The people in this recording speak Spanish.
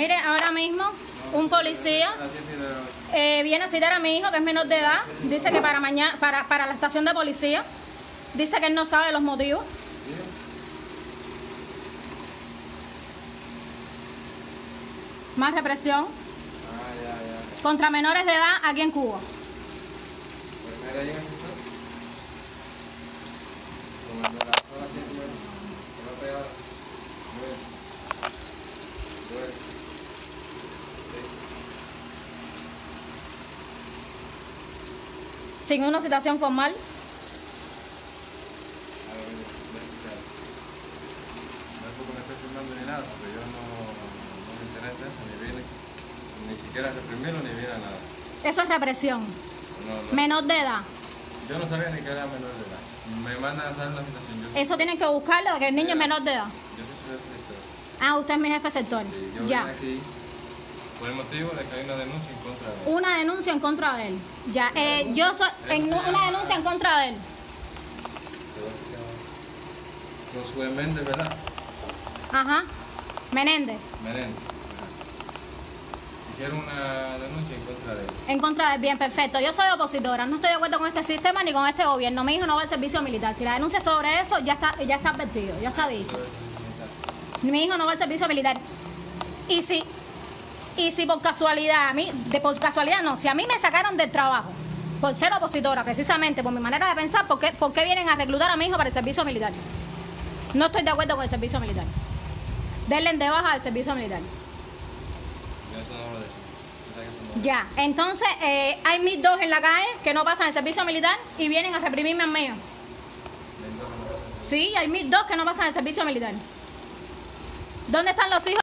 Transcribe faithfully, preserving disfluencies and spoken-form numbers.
Mire, ahora mismo un policía eh, viene a citar a mi hijo, que es menor de edad. Dice que para mañana, para, para la estación de policía. Dice que él no sabe los motivos. Más represión contra menores de edad aquí en Cuba. Sin una citación formal. Ni siquiera reprimirlo ni viene a nada. Eso es represión. No, no. Menor de edad. Yo no sabía ni que era menor de edad. Me mandan a dar la citación. Yo Eso tienen que buscarlo, que el niño es menor de edad. Yo soy jefe de sector. Ah, usted es mi jefe de sector. Sí, yo ya. vine aquí por el motivo de que hay una denuncia en contra de él. Una denuncia en contra de él. Ya. Eh, yo soy en una denuncia en contra de él. Josué Méndez, ¿verdad? Ajá. Menéndez. Menéndez. Hicieron una denuncia en contra de él. En contra de él, bien, perfecto. Yo soy opositora, no estoy de acuerdo con este sistema ni con este gobierno. Mi hijo no va al servicio militar. Si la denuncia es sobre eso, ya está, ya está advertido, ya está dicho. Mi hijo no va al servicio militar. Y si, y si por casualidad, a mí, de por casualidad no, si a mí me sacaron del trabajo por ser opositora, precisamente por mi manera de pensar, ¿por qué, por qué vienen a reclutar a mi hijo para el servicio militar? No estoy de acuerdo con el servicio militar. Denle de baja al servicio militar. Ya, entonces eh, hay mis dos en la calle que no pasan el servicio militar y vienen a reprimirme al mío. Sí, hay mis dos que no pasan el servicio militar. ¿Dónde están los hijos?